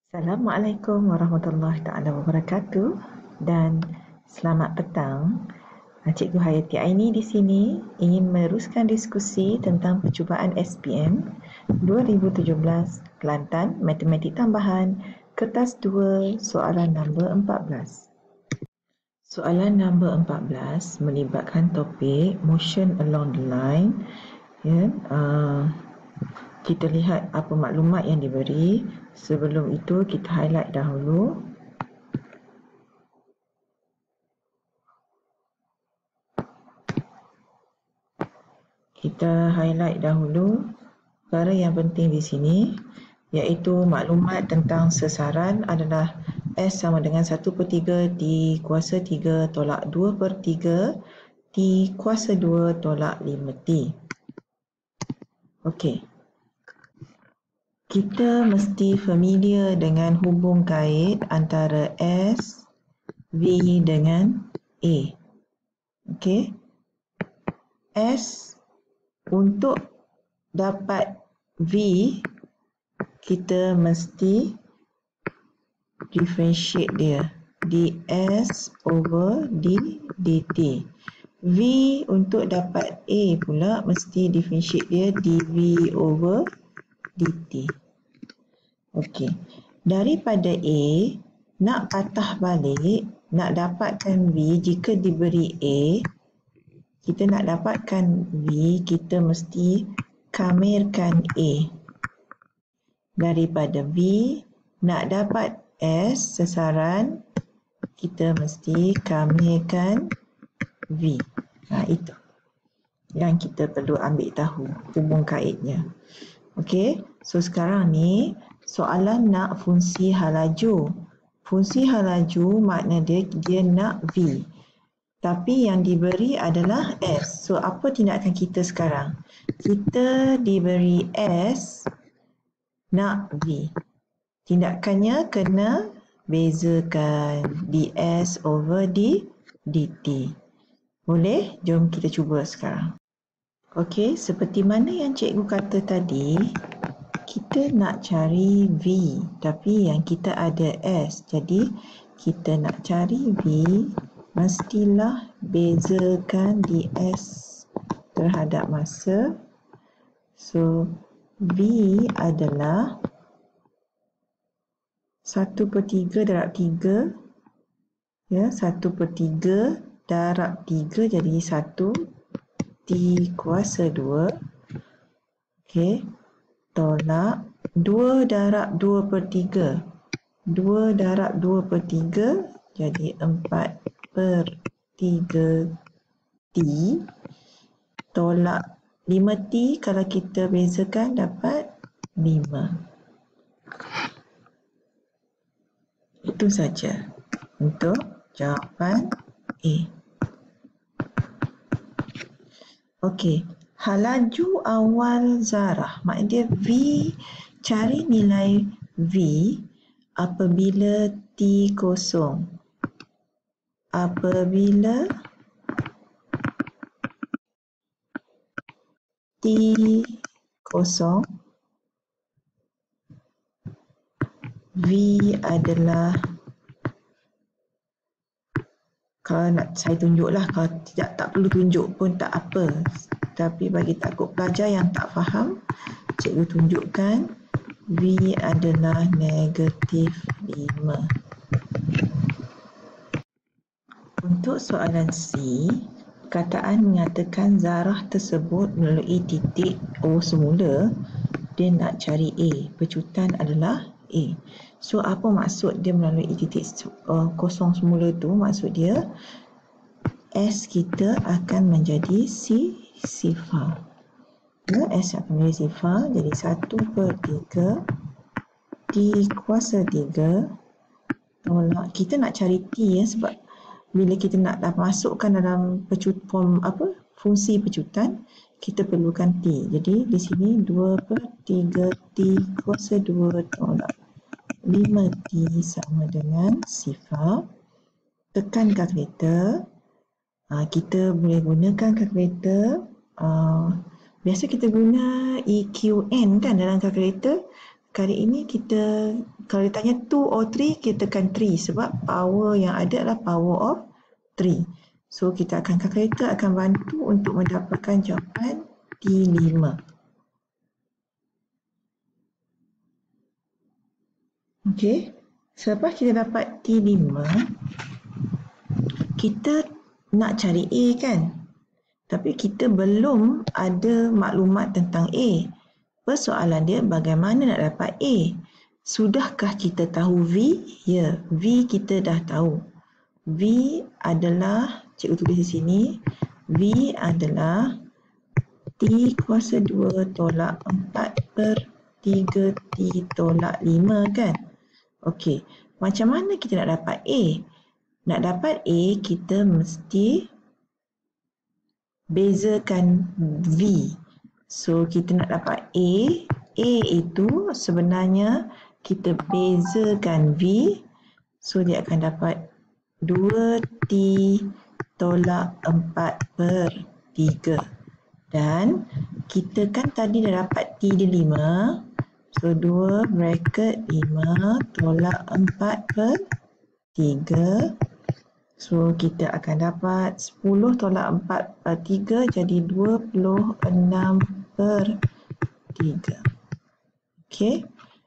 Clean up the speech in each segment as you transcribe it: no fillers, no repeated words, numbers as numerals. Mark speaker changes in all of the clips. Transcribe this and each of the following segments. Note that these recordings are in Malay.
Speaker 1: Assalamualaikum warahmatullahi taala wabarakatuh dan selamat petang. Cikgu Hayati Aini di sini ingin meneruskan diskusi tentang percubaan SPM 2017 Kelantan Matematik Tambahan kertas 2 soalan nombor 14. Soalan nombor 14 melibatkan topik motion along the line. Kita lihat apa maklumat yang diberi. Sebelum itu kita highlight dahulu. Perkara yang penting di sini iaitu maklumat tentang sesaran adalah S sama dengan 1/3 D kuasa 3 tolak 2/3 T kuasa 2 tolak 5T. Okey. Kita mesti familiar dengan hubung kait antara S, V dengan A. Okey. S untuk dapat V, kita mesti differentiate dia. ds over d dt. V untuk dapat A pula mesti differentiate dia dv over dt. Okey. Daripada A, nak patah balik, nak dapatkan V jika diberi A, kita nak dapatkan V, kita mesti kamirkan A. Daripada V, nak dapat S sesaran, kita mesti kamirkan V. Itu yang kita perlu ambil tahu hubung kaitnya. Okey, so sekarang ni soalan nak fungsi halaju. Fungsi halaju makna dia nak V. Tapi yang diberi adalah S. So apa tindakan kita sekarang? Kita diberi S, nak V. Tindakannya kena bezakan ds over dt. Boleh? Jom kita cuba sekarang. Okey, seperti mana yang cikgu kata tadi, kita nak cari V, tapi yang kita ada S. Jadi, kita nak cari V, mestilah bezakan ds terhadap masa. So, V adalah 1/3 darab 3. 1/3 darab 3 jadi 1 T kuasa 2. Okey. Tolak 2 darab 2/3. 2 darab 2/3 jadi 4/3 T. Tolak 5T, kalau kita bezakan dapat 5. Itu saja untuk jawapan A. Okey, halaju awal zarah, maknanya V, cari nilai V apabila T kosong. Apabila T kosong, V adalah, kalau nak saya tunjuklah, kalau tidak tak perlu tunjuk pun tak apa. Tapi bagi takut pelajar yang tak faham, cikgu tunjukkan V adalah negatif 5. Untuk soalan C, perkataan menyatakan zarah tersebut melalui titik O semula, dia nak cari A. Pecutan adalah A. So apa maksud dia melalui titik kosong semula tu? Maksud dia S kita akan menjadi sifar. S akan menjadi sifar, jadi 1/3 T kuasa 3 tolak, kita nak cari T sebab bila kita nak masukkan dalam fungsi pecutan, kita perlukan T. Jadi di sini 2/3 T kuasa 2 tolak 5T sama dengan sifar. Tekan kalkulator. Kita boleh gunakan kalkulator. Biasa kita guna EQN kan dalam kalkulator. Kali ini kita Kalau ditanya 2 or 3, kita tekan 3 sebab power yang ada adalah power of 3. So kita akan, kalkulator akan bantu untuk mendapatkan jawapan T5. Okey, selepas kita dapat T5, kita nak cari A kan? Tapi kita belum ada maklumat tentang A. Persoalan dia bagaimana nak dapat A? Sudahkah kita tahu V? Ya, V kita dah tahu. V adalah, cikgu tulis di sini, V adalah T kuasa 2 tolak 4 per 3 T tolak 5 kan? Okey, macam mana kita nak dapat A? Nak dapat A, kita mesti bezakan V. So, kita nak dapat A itu sebenarnya kita bezakan V. So, dia akan dapat 2T tolak 4 per 3. Dan kita kan tadi dah dapat T dia 5. So, 2 bracket 5 tolak 4 per 3. So, kita akan dapat 10 tolak 4 per 3 jadi 26 per 3. Okey.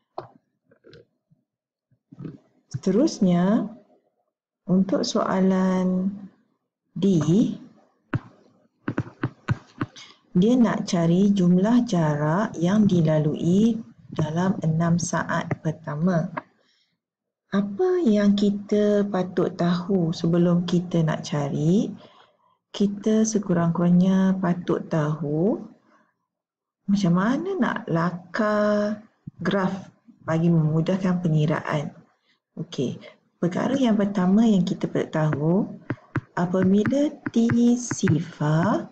Speaker 1: Seterusnya, untuk soalan D, dia nak cari jumlah jarak yang dilalui dalam 6 saat pertama. Apa yang kita patut tahu sebelum kita nak cari? Kita sekurang-kurangnya patut tahu macam mana nak lakar graf bagi memudahkan pengiraan. Okey, perkara yang pertama yang kita perlu tahu, apabila T sifar,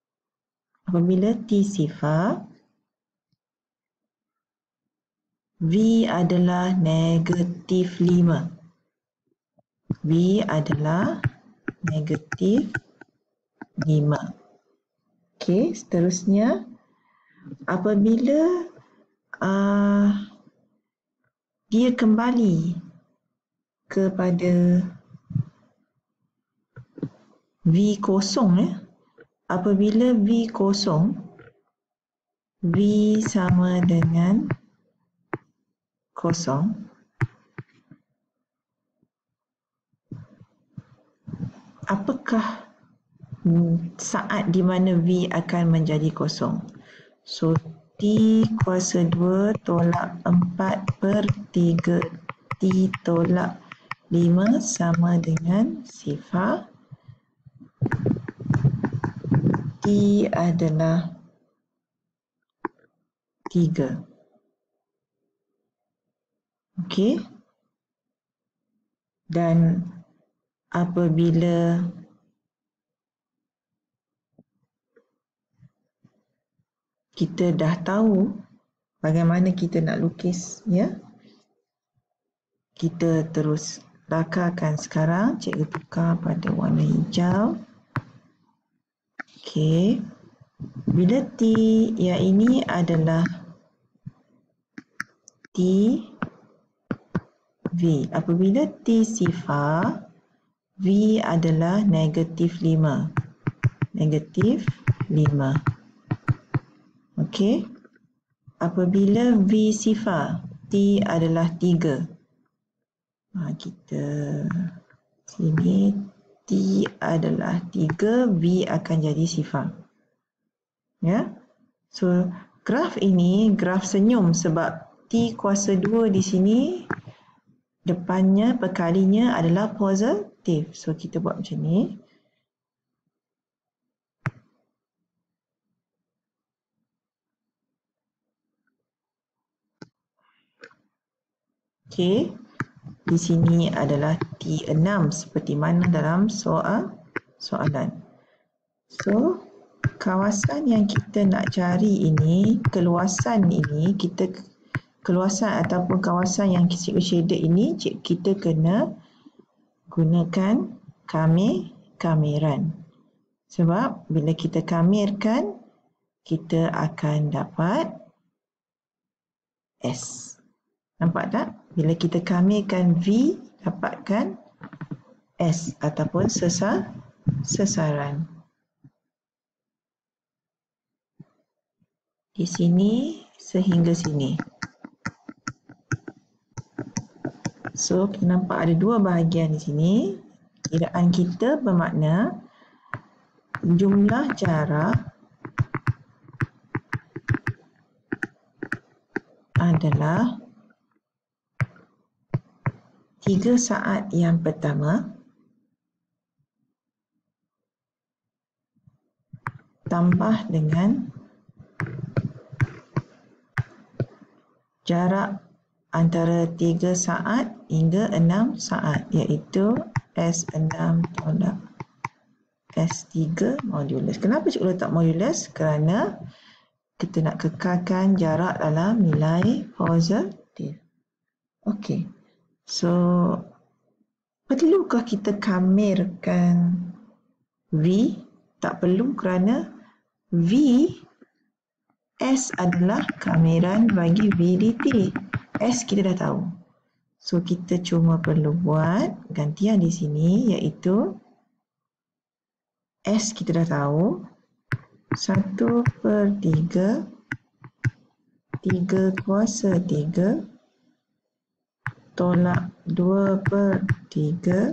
Speaker 1: V adalah negatif 5. V adalah negatif 5. Okey, seterusnya apabila dia kembali kepada V kosong, apabila V kosong, V sama dengan kosong, apakah saat di mana V akan menjadi kosong? So, T kuasa 2 tolak 4 per 3 T tolak 5 sama dengan sifar. T adalah 3. Okey. Dan apabila kita dah tahu bagaimana kita nak lukis, ya, kita terus lakarkan sekarang. Cikgu tukar pada warna hijau. Okey. Bila T yang ini adalah T V. Apabila T sifar, V adalah negatif 5. Negatif 5. Okey. Apabila V sifar, T adalah 3. Kita sini T adalah 3, V akan jadi sifar. Ya. So, graf ini graf senyum sebab T kuasa 2 di sini depannya perkalinya adalah positif. So, kita buat macam ni. Okey. Di sini adalah T6 seperti mana dalam soalan. So, kawasan yang kita nak cari ini, keluasan ini, keluasan ataupun kawasan yang cikgu shaded ini, kita kena gunakan kameran. Sebab bila kita kamerkan, kita akan dapat S. Nampak tak? Bila kita kamirkan V, dapatkan S ataupun sasaran. Di sini sehingga sini. So, kita nampak ada dua bahagian di sini. Kiraan kita bermakna jumlah jarak adalah 3 saat yang pertama tambah dengan jarak antara 3 saat hingga 6 saat, iaitu S6 tolak S3 modulus. Kenapa cikgu letak modulus? Kerana kita nak kekalkan jarak dalam nilai positif. Okey. So, perlukah kita kamirkan V? Tak perlu, kerana V S adalah kamiran bagi V dt. S kita dah tahu. So, kita cuma perlu buat gantian di sini, iaitu S kita dah tahu 1/3 3 kuasa 3 tolak 2/3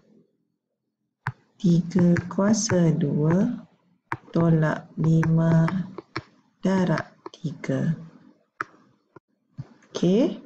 Speaker 1: 3 kuasa 2 tolak 5 darab 3. Okey.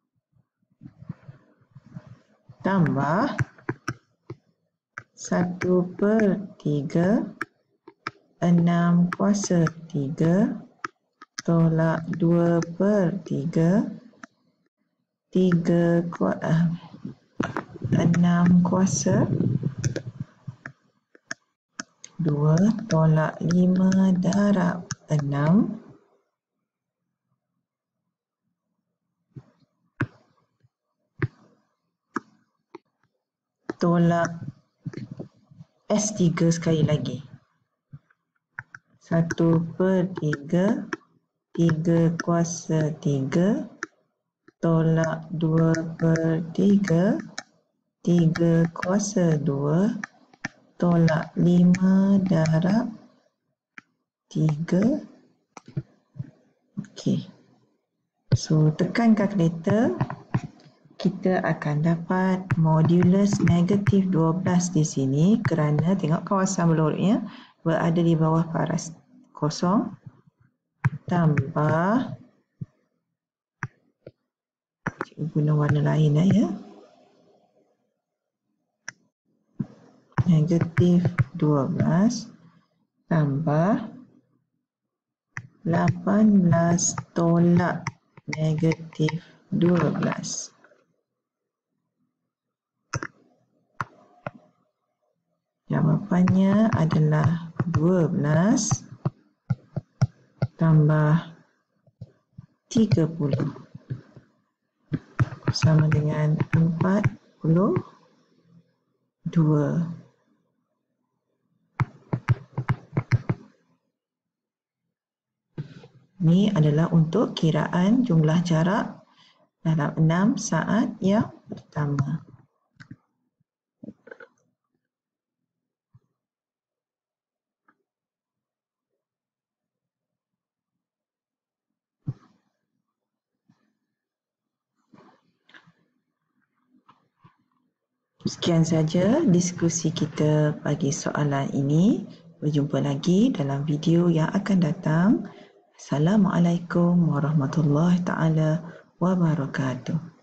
Speaker 1: Tambah 1/3 6 kuasa 3 tolak 2/3 6 kuasa 2 tolak 5 darab 6 tolak S3 sekali lagi. 1/3 3 kuasa 3 tolak 2/3 3 kuasa 2 tolak 5 darab 3. Okey. So, tekan kalkulator. Kita akan dapat modulus negatif 12 di sini kerana tengok kawasan pelorutnya berada di bawah paras kosong tambah, cikgu guna warna lain ya, negatif 12 tambah 18 tolak negatif 12. Jawapannya adalah 12 tambah 30 sama dengan 42. Ini adalah untuk kiraan jumlah jarak dalam 6 saat yang pertama. Sekian saja diskusi kita bagi soalan ini. Berjumpa lagi dalam video yang akan datang. Assalamualaikum warahmatullahi taala wabarakatuh.